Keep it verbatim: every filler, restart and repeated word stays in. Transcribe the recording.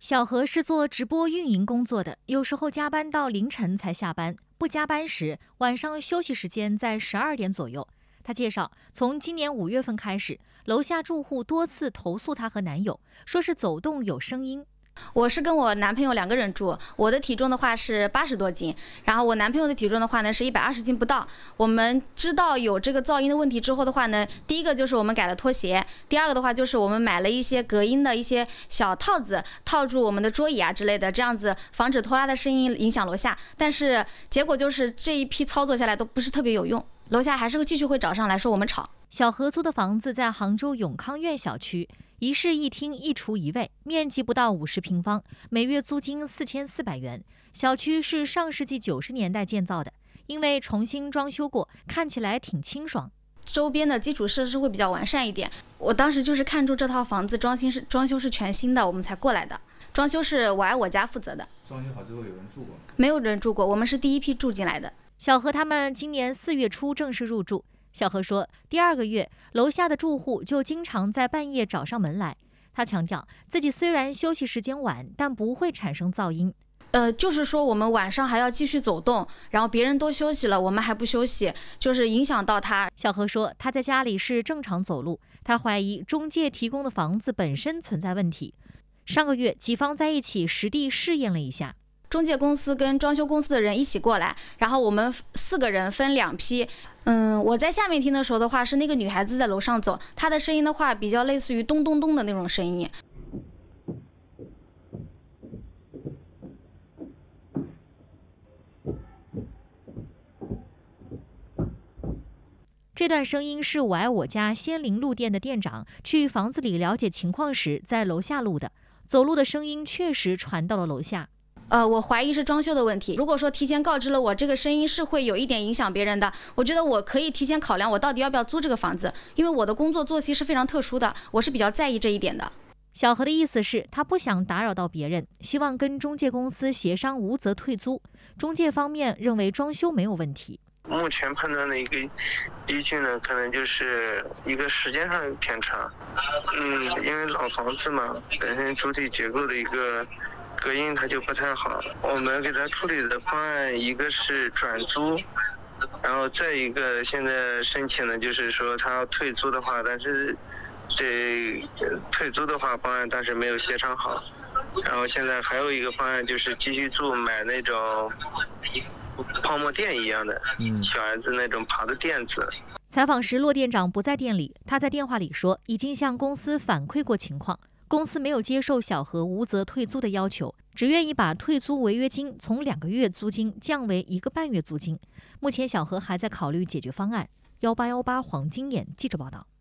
小何是做直播运营工作的，有时候加班到凌晨才下班，不加班时晚上休息时间在十二点左右。他介绍，从今年五月份开始，楼下住户多次投诉他和男友，说是走动有声音。 我是跟我男朋友两个人住，我的体重的话是八十多斤，然后我男朋友的体重的话呢是一百二十斤不到。我们知道有这个噪音的问题之后的话呢，第一个就是我们改了拖鞋，第二个的话就是我们买了一些隔音的一些小套子，套住我们的桌椅啊之类的，这样子防止拖拉的声音影响楼下。但是结果就是这一批操作下来都不是特别有用，楼下还是会继续会找上来说我们吵。 小何租的房子在杭州永康苑小区，一室一厅一厨一卫，面积不到五十平方，每月租金四千四百元。小区是上世纪九十年代建造的，因为重新装修过，看起来挺清爽。 周边的基础设施会比较完善一点。我当时就是看中这套房子装修是装修是全新的，我们才过来的。装修是我爱我家负责的。 装修好之后有人住过吗？ 没有人住过，我们是第一批住进来的。 小何他们今年四月初正式入住。小何说，第二个月，楼下的住户就经常在半夜找上门来。他强调，自己虽然休息时间晚，但不会产生噪音。 呃，就是说我们晚上还要继续走动，然后别人都休息了，我们还不休息，就是影响到他。 小何说，他在家里是正常走路，他怀疑中介提供的房子本身存在问题。上个月，几方在一起实地试验了一下。 中介公司跟装修公司的人一起过来，然后我们四个人分两批。嗯，我在下面听的时候的话，是那个女孩子在楼上走，她的声音的话比较类似于咚咚咚的那种声音。 这段声音是我爱我家仙林路店的店长去房子里了解情况时在楼下录的，走路的声音确实传到了楼下。 呃，我怀疑是装修的问题。如果说提前告知了我这个声音是会有一点影响别人的，我觉得我可以提前考量我到底要不要租这个房子，因为我的工作作息是非常特殊的，我是比较在意这一点的。 小何的意思是他不想打扰到别人，希望跟中介公司协商无责退租。中介方面认为装修没有问题。 目前判断的一个依据呢，可能就是一个时间上有偏差。嗯，因为老房子嘛，本身主体结构的一个隔音它就不太好。我们给他处理的方案，一个是转租，然后再一个现在申请的就是说他要退租的话，但是这退租的话方案但是没有协商好。然后现在还有一个方案就是继续住，买那种泡沫垫一样的，小孩子那种爬的垫子。 采访时，骆店长不在店里，他在电话里说，已经向公司反馈过情况，公司没有接受小何无责退租的要求，只愿意把退租违约金从两个月租金降为一个半月租金。目前，小何还在考虑解决方案。幺八幺八黄金眼记者报道。